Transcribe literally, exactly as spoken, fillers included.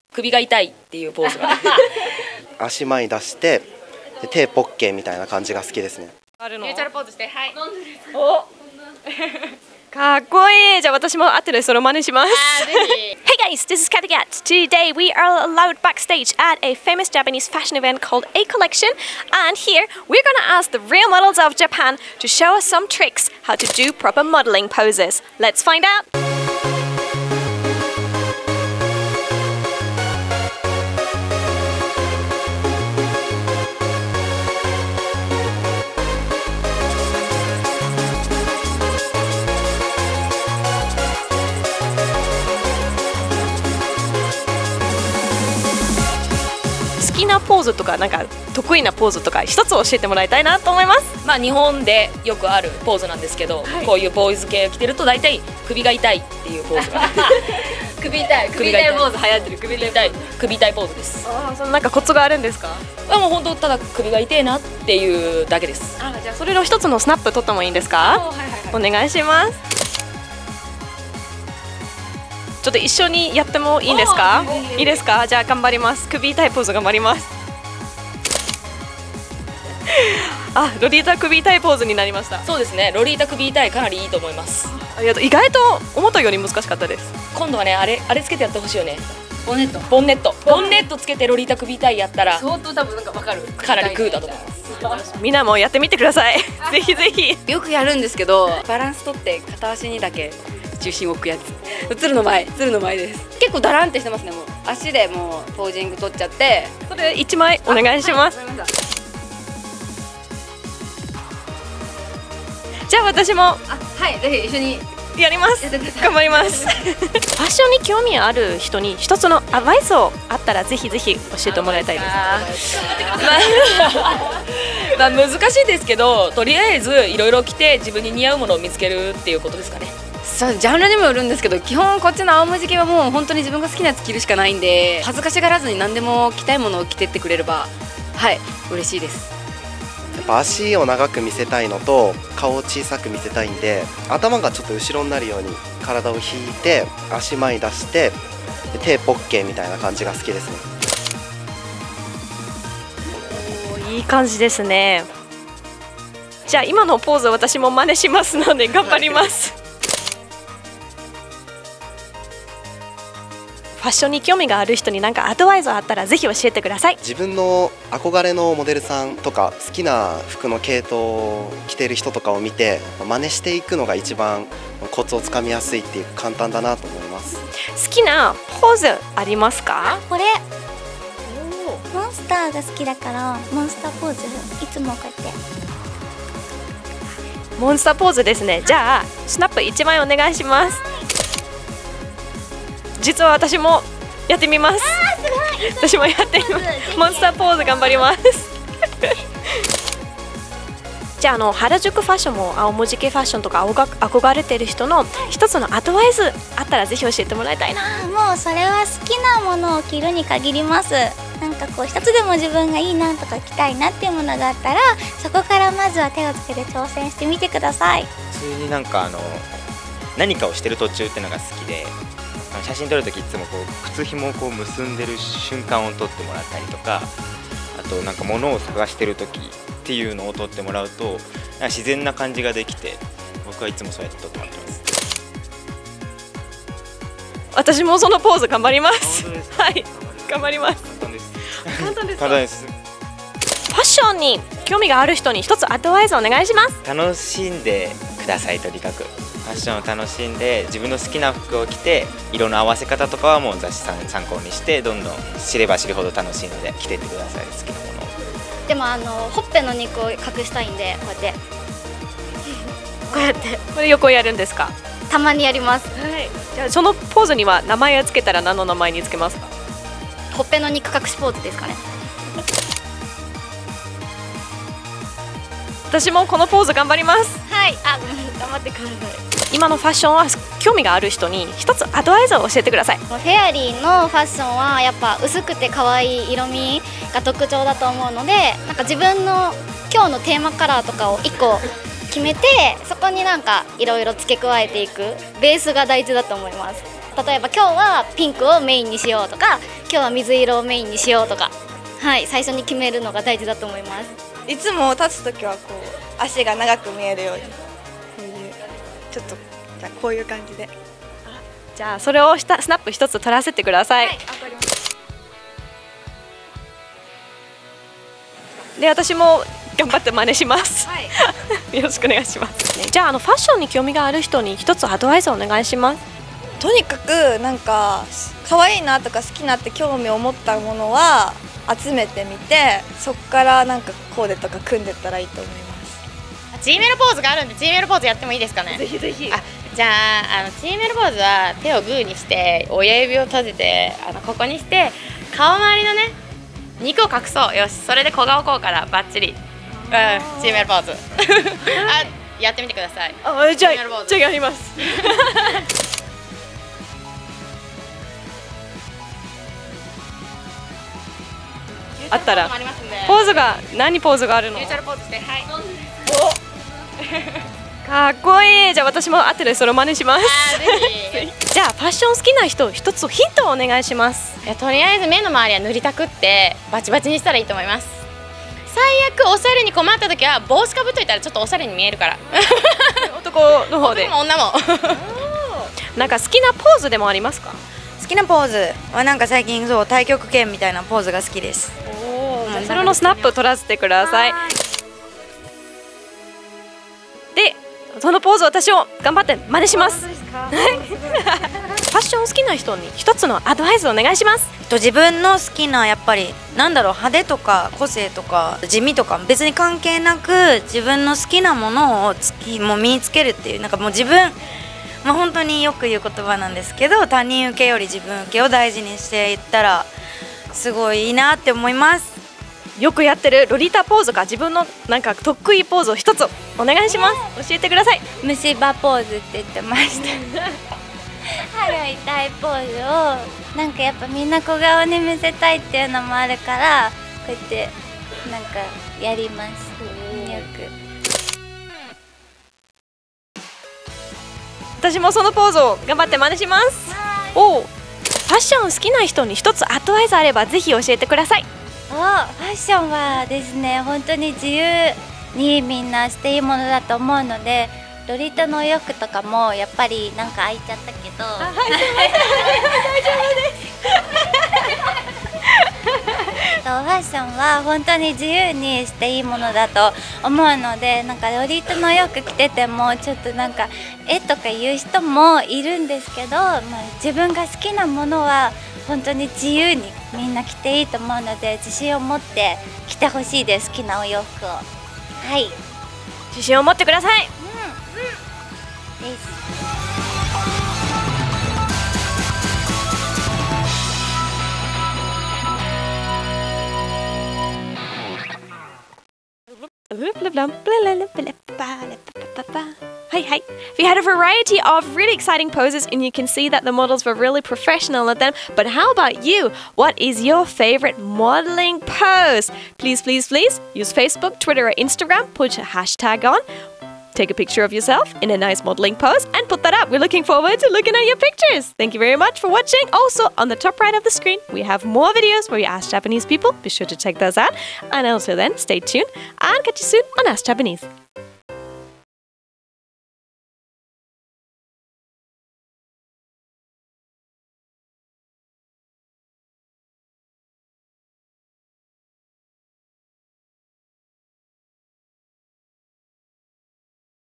首が痛いっていうポーズが足前に出してで手ポッケみたいな感じが好きですね。 あるの。 ニュートラルポーズして、はい。 おかっこいい。じゃあ私も後でそれを真似します。 Hey guys, this is Kathy Gat. Today we are allowed backstage at a famous Japanese fashion event called A Collection, and here we're gonna ask the real models of Japan to show us some tricks how to do proper modeling poses. Let's find out.好きなポーズとかなんか得意なポーズとか一つ教えてもらいたいなと思います。 まあ日本でよくあるポーズなんですけど、はい、こういうボーイズ系を着てると大体首が痛いっていうポーズが首痛い首痛いポーズ流行ってる。 首痛い首痛いポーズです。 ああ、そのなんかコツがあるんですか？ あ、もう本当ただ首が痛いなっていうだけです。 あ、じゃあそれの一つのスナップ取ってもいいんですか？はいはいはい、お願いします。ちょっと一緒にやってもいいんですか？いいですか？じゃあ頑張ります。首痛いポーズ頑張ります。あ、ロリータ首痛いポーズになりました。 そうですね、ロリータ首痛いかなりいいと思います。 ありがとう。意外と思ったより難しかったです。 今度はね、あれあれつけてやってほしいよね。 ボンネットボンネットボンネットつけてロリータ首痛いやったら相当多分なんかわかる。 かなり空だと思います。 みんなもやってみてください。ぜひぜひ。 よくやるんですけど、バランス取って片足にだけ重心を置くやつ。つるの前、つるの前です。結構ダランってしてますね。もう足でもうポージング取っちゃって。 それ一枚お願いします。じゃあ私も、あ、 はい、ぜひ一緒にやります。頑張ります。ファッションに興味ある人に一つのアドバイスをあったらぜひぜひ教えてもらいたいです。 まあ難しいですけど、とりあえずいろいろ着て自分に似合うものを見つけるっていうことですかね。 そう、ジャンルにもよるんですけど、基本こっちの青文字系はもう本当に自分が好きなやつ着るしかないんで、恥ずかしがらずに何でも着たいものを着てってくれれば、はい、嬉しいです。 やっぱ足を長く見せたいのと顔を小さく見せたいんで、頭がちょっと後ろになるように体を引いて足前に出してで手ポッケみたいな感じが好きですね。 お、いい感じですね。じゃあ今のポーズ私も真似しますので頑張ります。ファッションに興味がある人に何かアドバイスあったらぜひ教えてください。 自分の憧れのモデルさんとか好きな服の系統を着てる人とかを見て真似していくのが一番コツをつかみやすいっていう簡単だなと思います。 好きなポーズありますか？ これモンスターが好きだからモンスターポーズいつもこうやってモンスターポーズですね。じゃあスナップいちまいお願いします。実は私もやってみます。私もやってみます。モンスターポーズ頑張ります。じゃあ、あの原宿ファッションも青文字系ファッションとか憧れてる人の一つのアドバイスあったらぜひ教えてもらいたいな。 もうそれは好きなものを着るに限ります。なんかこう一つでも自分がいいなとか着たいなっていうものがあったら、そこからまずは手をつけて挑戦してみてください。 普通になんかあの何かをしてる途中っていうのが好きで、写真撮るときいつもこう靴ひもをこう結んでる瞬間を撮ってもらったりとか、あとなんか物を探してるときっていうのを撮ってもらうとなんか自然な感じができて、僕はいつもそうやって撮ってもらってます。 私もそのポーズ頑張ります。はい、頑張ります。 簡単です。 簡単ですか？ 簡単です。 ファッションに興味がある人に一つアドバイスお願いします。 楽しんでください。とにかくファッションを楽しんで自分の好きな服を着て、色の合わせ方とかはもう雑誌さん参考にしてどんどん知れば知るほど楽しいので着てってください。好きなものを。 でもあのほっぺの肉を隠したいんで、こうやってこうやってこれ横やるんですか？ たまにやります。 はい。じゃあそのポーズには名前をつけたら何の名前につけますか？ ほっぺの肉隠しポーズですかね。 私もこのポーズ頑張ります。 はい、あ、頑張ってください。 今のファッションは興味がある人に一つアドバイスを教えてください。 フェアリーのファッションはやっぱ薄くて可愛い色味が特徴だと思うので、なんか自分の今日のテーマカラーとかをいっこ決めて、そこになんかいろいろ付け加えていくベースが大事だと思います。例えば今日はピンクをメインにしようとか、今日は水色をメインにしようとか、はい、最初に決めるのが大事だと思います。 いつも立つときはこう足が長く見えるように、こういうちょっとじゃあこういう感じで。 じゃあそれをしたスナップ一つ取らせてください。 はい、わかりました。 で、私も頑張って真似します。 はいよろしくお願いします。ね、じゃああのファッションに興味がある人に一つアドバイスをお願いします。 とにかくなんか可愛いなとか好きなって興味を持ったものは集めてみて、そこからなんかコーデとか組んでったらいいと思います。 G メロポーズがあるんで G メロポーズやってもいいですかね。 ぜひぜひ。 あ、じゃあ、あの G メロポーズは手をグーにして親指を閉じて、あのここにして顔周りのね肉を隠そう。よし、それで小顔効果だ、バッチリ。うん、G メロポーズあ、やってみてください。 あ、じゃあ G メロポーズじゃあやりますあったらありますんで、 ポーズが何ポーズがあるの？ ニュートラルポーズして、はい。 かっこいい。じゃあ私も後でそれを真似します。 あー、ぜひ。 じゃあファッション好きな人一つヒントをお願いします。 いや、とりあえず目の周りは塗りたくってバチバチにしたらいいと思います。最悪おしゃれに困った時は帽子かぶっといたらちょっとおしゃれに見えるから男の方で男も女もなんか好きなポーズでもありますか？ 好きなポーズはなんか最近そう太極拳みたいなポーズが好きです。 おー、じゃあそれのスナップ取らせてください。で、そのポーズ私を頑張って真似します。ファッション好きな人に一つのアドバイスをお願いします。 と自分の好きなやっぱりなんだろう、派手とか個性とか地味とか別に関係なく自分の好きなものをつきもう身につけるっていう、なんかもう自分、まあ、本当によく言う言葉なんですけど、他人受けより自分受けを大事にしていったらすごいいいなって思います。 よくやってるロリータポーズか自分のなんか得意ポーズを一つお願いします。教えてください。 虫歯ポーズって言ってました歯が痛いポーズをなんかやっぱみんな小顔に見せたいっていうのもあるから、こうやってなんかやります。よく私もそのポーズを頑張って真似します。おう、ファッション好きな人に一つアドバイスあればぜひ教えてください。 お、ファッションはですね、本当に自由にみんなしていいものだと思うので、ロリータのお洋服とかもやっぱりなんか開いちゃったけど、はい、大丈夫ですファッションは本当に自由にしていいものだと思うので、なんかロリータのお洋服着ててもちょっとなんかえとか言う人もいるんですけど、まあ、自分が好きなものは本当に自由にみんな着ていいと思うので、自信を持って着てほしいです。好きなお洋服を、はい、 自信を持ってください。 うん、うん、です。 Hi, hi. We had a variety of really exciting poses and you can see that the models were really professional at them. But how about you? What is your favorite modeling pose? Please, please, please use Facebook, Twitter or Instagram. Put a hashtag on. Take a picture of yourself in a nice modeling pose and put that up. We're looking forward to looking at your pictures. Thank you very much for watching. Also, on the top right of the screen, we have more videos where we ask Japanese people. Be sure to check those out. And until then, stay tuned and catch you soon on Ask Japanese.